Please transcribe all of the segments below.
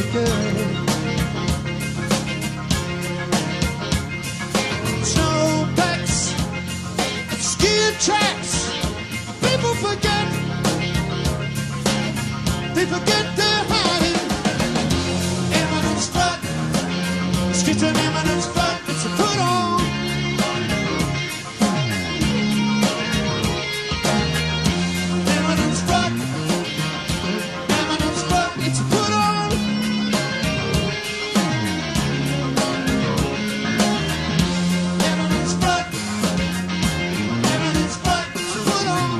good. Snowpacks, ski tracks. People forget. They forget their hiding. Eminence strut. Let's get an eminence strut. It's a put on. Eminence strut. Eminence strut. It's a put on. Eminence strut. Eminence strut. It's a put on.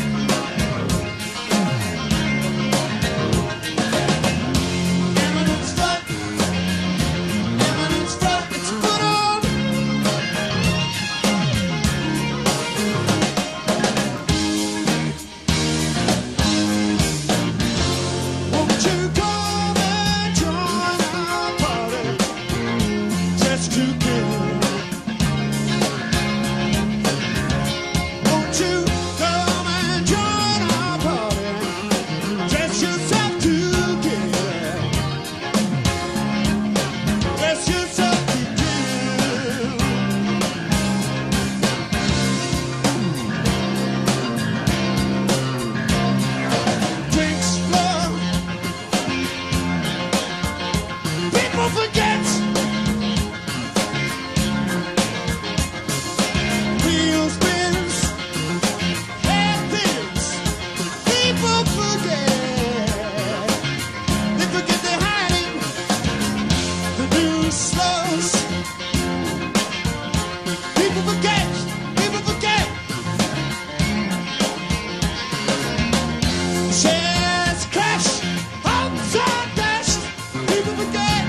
Eminence strut. Eminence strut. It's a put on. Won't you come and join our party? Just to give. Won't you come and join our party? Dress yourself to give. Dress yourself to give. Drinks flow. People forget. Wheel spins. Hair pins. People forget. They forget they're hiding. The news slows. People forget. People forget. Shares crash. Hopes are dashed. People forget.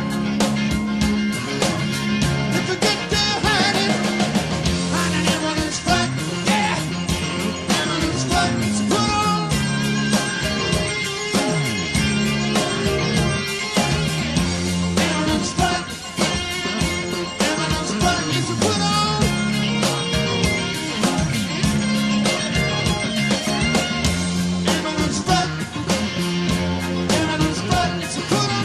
They forget they're hiding. Hiding eminence strut. Yeah. Eminence strut. It's a put on. Eminence strut. Eminence strut. It's a put on. Eminence strut. Eminence strut. It's a put on.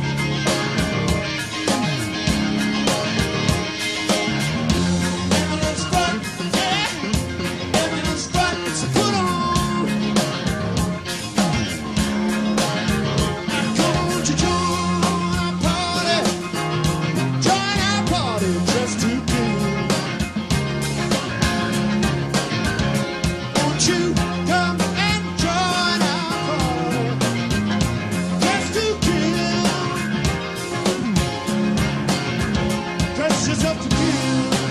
Eminence strut. Yeah. Eminence strut. It's a put on. Come on, you join our party. Join our party just to give. Won't you come and join our party just to give? Dress yourself to give.